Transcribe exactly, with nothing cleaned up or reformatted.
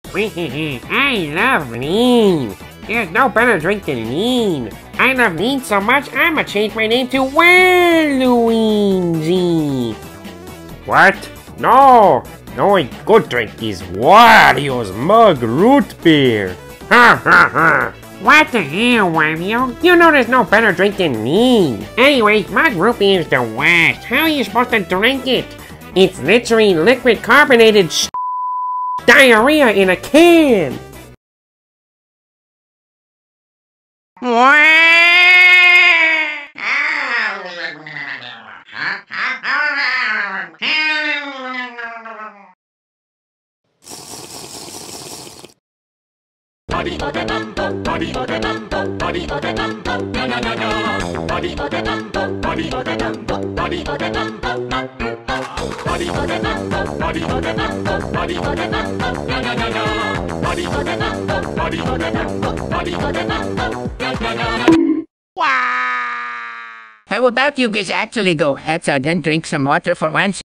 I love lean. There's no better drink than lean. I love lean so much, I'ma change my name to Walu-Lean-gi. What? No! The only good drink is Wario's Mug Root Beer. Ha ha ha. What the hell, Wario? You know there's no better drink than lean. Anyway, Mug Root Beer is the worst. How are you supposed to drink it? It's literally liquid carbonated sh diarrhea in a can. Body of the mambo, body of the mambo, body of the mambo, na na na na. Body of the mambo, body of the mambo, body of the mambo, na. Body of the mambo, body of the mambo, body of the mambo, na na na na. Body of the mambo, body of the mambo, body of the mambo, na na na. How about you guys actually go outside and drink some water for once?